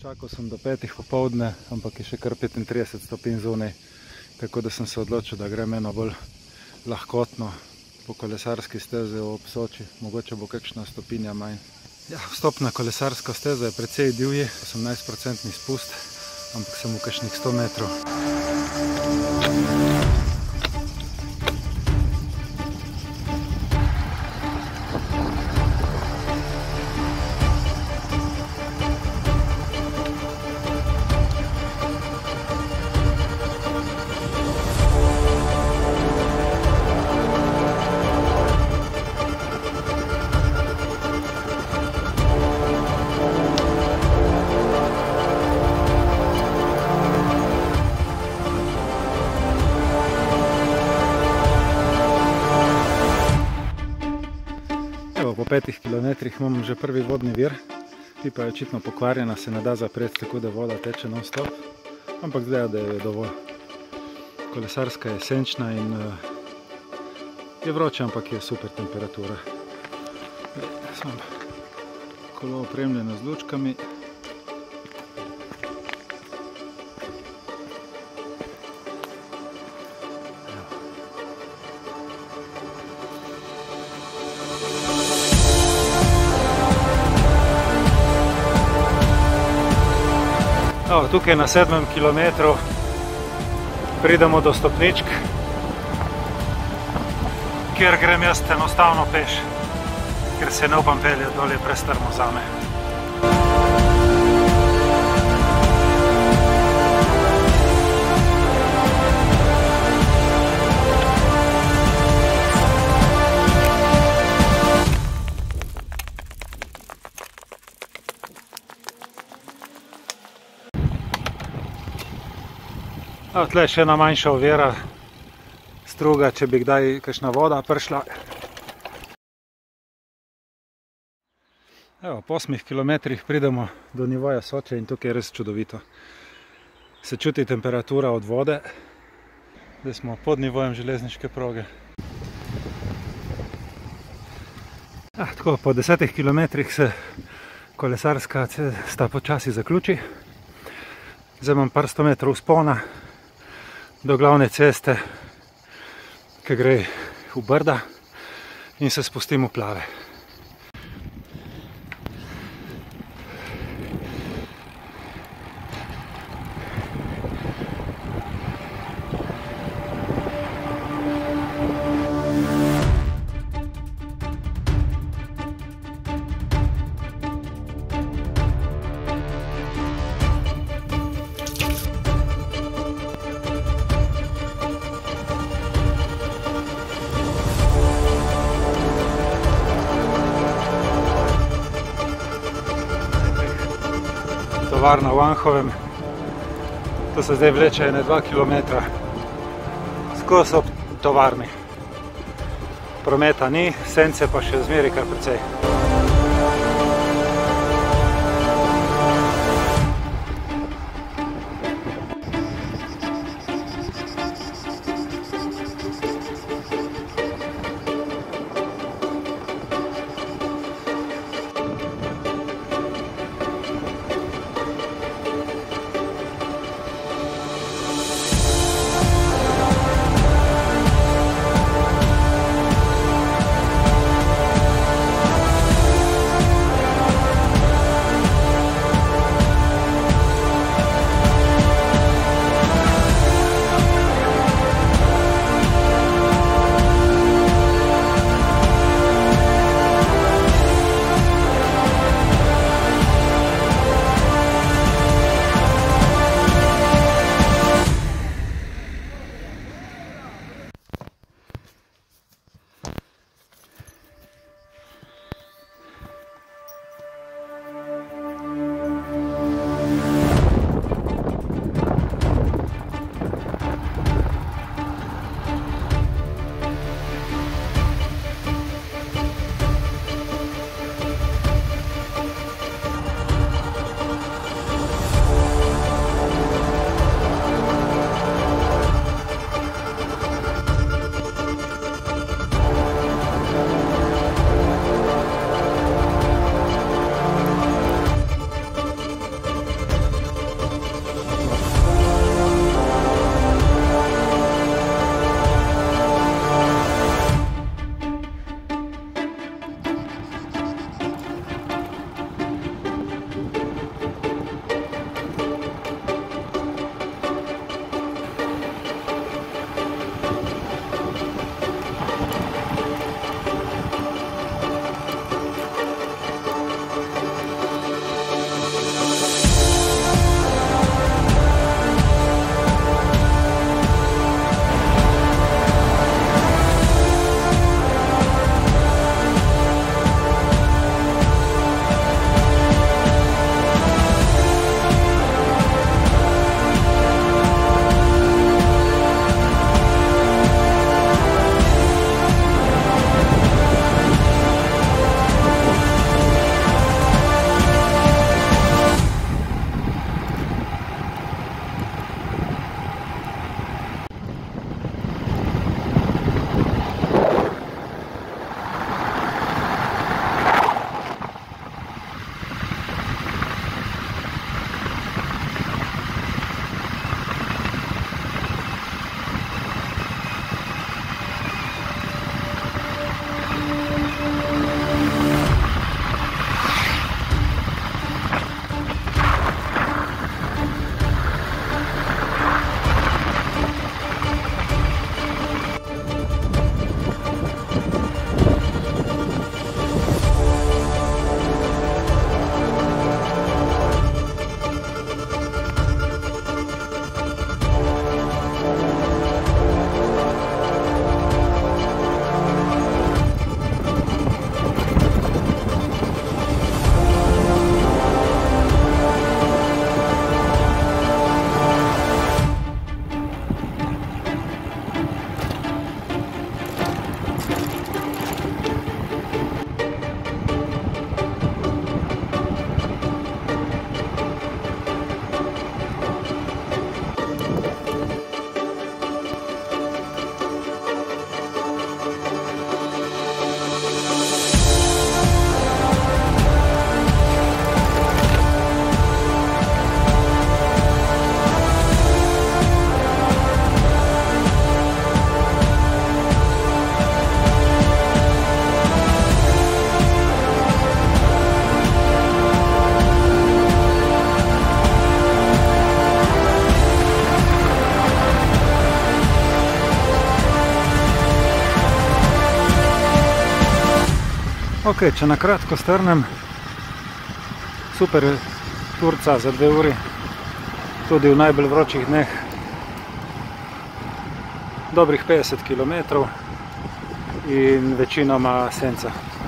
Čakal sem do 5 popoldne, ampak je še kar 35 stopinj zunaj, tako da sem se odločil, da grem eno bolj lahkotno po kolesarski stezi ob Soči, mogoče bo kakšna stopinja manj. Ja, vstop na kolesarsko stezo je precej divji, 18% spust, ampak sem v kakšnih 100 metrov. Po 5 kilometrih imam že prvi vodni vir, pipa je očitno pokvarjena, se ne da zapreti, tako da voda teče non stop, ampak zdaj, da je dovolj. Kolesarska je senčna in je vroče, ampak je super temperatura. Sem kolo opremljeno z lučkami. Tukaj na 7. kilometru pridemo do stopničk, kjer grem jaz enostavno peš, ker se ne upam peljati dol, je prestrmo zame. Tle je še ena manjša ovira, struga, če bi kdaj kakšna voda prišla. Evo, po 8 kilometrih pridemo do nivoja Soče in tukaj je res čudovito. Se čuti temperatura od vode, zdaj smo pod nivojem železniške proge. Tako, po 10 kilometrih se kolesarska cesta počasi zaključi. Zdaj imam par 100 metrov vzpona do glavne ceste, ki gre v Brda in se spustim v plave. Tovarna v Anhovem, to se zdaj vleče 2 km skozi ob tovarni. Prometa ni, sence pa še zmeri kar precej. Ok, če na kratko strnem, super turca za 2 uri, tudi v najbolj vročih dneh, dobrih 50 km in večinoma senca.